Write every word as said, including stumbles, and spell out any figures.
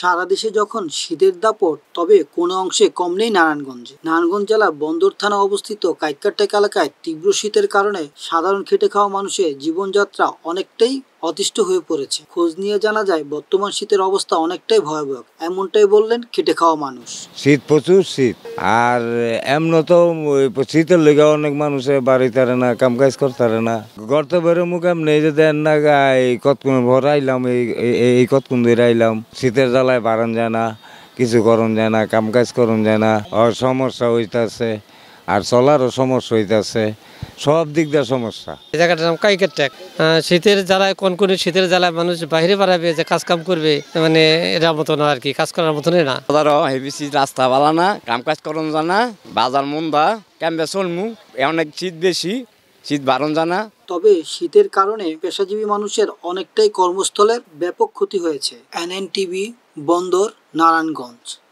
সারা দেশে যখন শীতের দাপট, তবে কোনো অংশে কম নেই নারায়ণগঞ্জে। নারায়ণগঞ্জ জেলার বন্দর থানা অবস্থিত কাইক্কারটেক এলাকায় তীব্র শীতের কারণে সাধারণ খেটে খাওয়া মানুষের জীবনযাত্রা অনেকটাই অতিষ্ঠ হয়ে পড়েছে। খোঁজ নিয়ে জানা যায় বর্তমান শীতের অবস্থা অনেকটাই ভয়াবহ। এমনটাই বললেন খেটে খাওয়া মানুষ। শীত প্রচুর শীত, আর এমন তো শীতের লেগে অনেক মানুষের বাড়ি তারে না, কাম কাজ করতে না, গর্ত বেরো মুখ এমনি যে দেন না গাই কতক্ষণ ভর আইলাম, এই এই কতক্ষণ ধরে আইলাম। শীতের জ্বালায় বাড়ান যায় না, কিছু করণ যায় না, কাম কাজ করণ যায় না, আর সমস্যা হইতেছে, আর চলারও সমস্যা হইতেছে, সব দিক দিয়ে সমস্যা। এই জায়গাটার নাম কাইক্কারটেক। শীতের জ্বালায় কোন কোন শীতের জ্বালায় মানুষ বাইরে বাড়াবে যে কাজ কাম করবে, মানে এরা মতো না আর কি, কাজ করার মতনই না। হেভি রাস্তা বালা না, কাম কাজ করণ জানা, বাজার মন্দা, ক্যাম্পে চলমু, অনেক শীত বেশি, শীত বারণ জানা। তবে শীতের কারণে পেশাজীবী মানুষের অনেকটাই কর্মস্থলের ব্যাপক ক্ষতি হয়েছে। এন এন টিভি, বন্দর, নারায়ণগঞ্জ।